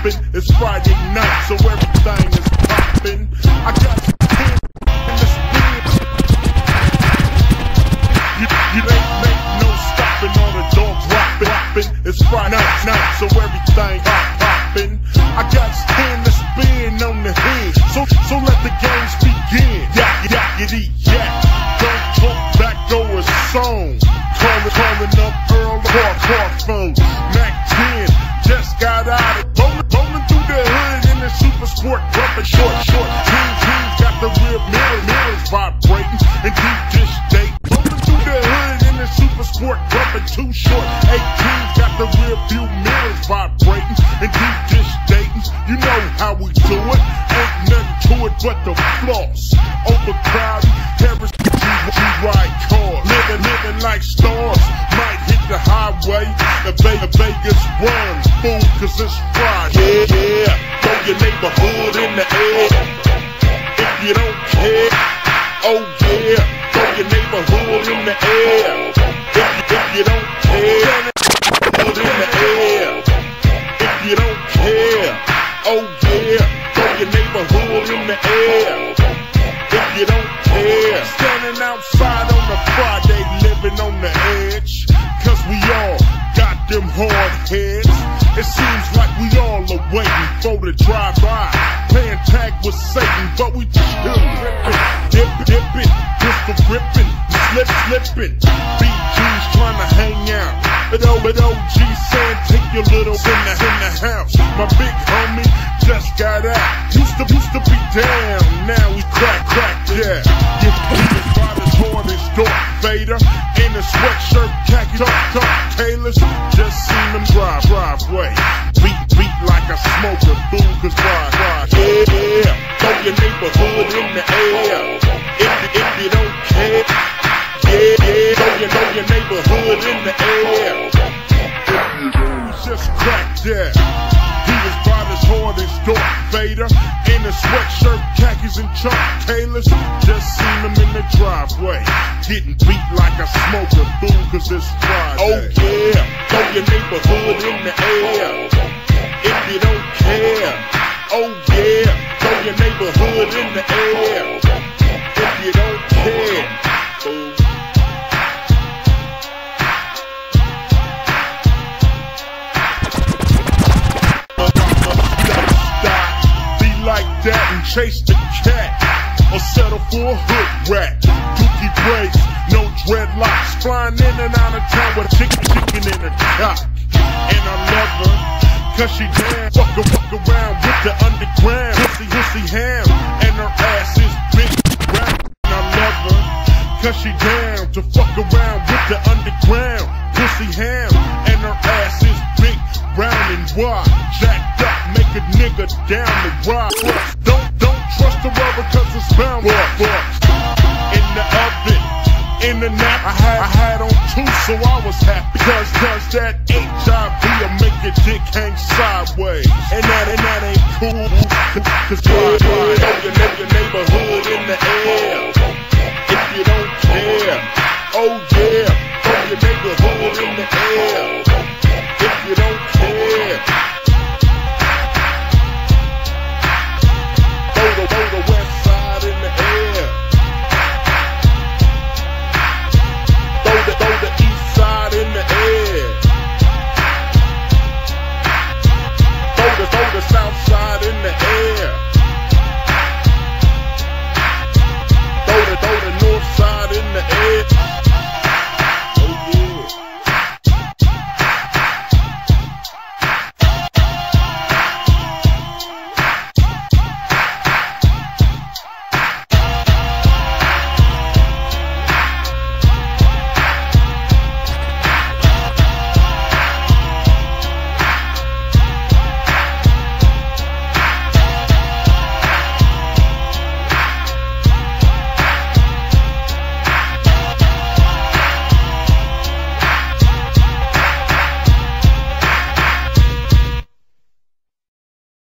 poppin'. It's Friday night, so everything is poppin'. I got in the spin. You ain't make no stopping on the dog droppin'. It's Friday night, so everything poppin'. I got 10 to spin on the head, so let the games begin. Yakety yak, don't talk back over a song. Calling up Earl car phone. Mac 10 just got out of rolling through the hood in the super sport, bumping short. Teams got the rear mirrors vibrating and deep dish date. Rolling through the hood in the super sport, bumping too short. 18 got the rear view mirrors vibrating and deep dish dating. You know how we do it. Ain't nothing to it but the floss. Overcrowded, Harris G-ride cars. Living like stars. Might hit the highway. The Vegas run. Fool, cause it's Friday. Yeah, throw your neighborhood in the air. If you don't care, oh yeah, throw your neighborhood in the air. If you don't care, put in the air. If you don't care, oh yeah, throw your neighborhood in the air. If you don't care, standing outside on a Friday, living on the edge. Cause we all got them hard heads. It seems like we all are waiting for the drive-by, playing tag with Satan, but we still dipping, pistol gripping, slipping. BG's trying to hang out, but OG saying take your little in the house. My big homie just got out, used to be down, now we crack, yeah. He was by his horn, his Darth Vader, in a sweatshirt, khaki top tailors. Just seen him driveway, beat like a smoker, boo, cause ride. Yeah, throw your neighborhood in the air. If you don't care, yeah, throw your neighborhood in the air. We just cracked that. He was by his horn, his Darth Vader, in a sweatshirt, khakis and Chuck Taylors. Just seen him in the driveway, getting beat like a smoker, boo, cause it's Friday. Oh yeah, throw your neighborhood in the air. If you don't care, oh yeah, throw your neighborhood in the air. If you don't care, oh. Like that and chase the cat, or settle for a hood rat. Dookie braids, no dreadlocks, flying in and out of town with chicken in her cock. And I love her, cause she damn fuck around with the underground. Pussy ham, and her ass is big round. And I love her, cause she down to fuck around with the underground. Pussy ham, and her ass is big, round and wide. Jacked up, make a nigga down the ride. Don't trust the rubber cause it's bound up. In the oven, in the nap, I had on 2, so I was happy. Cause that HIV will make your dick hang sideways. And that ain't cool. Cause throw your neighborhood in the air. If you don't care, oh yeah, throw your neighborhood in the air. If you don't care.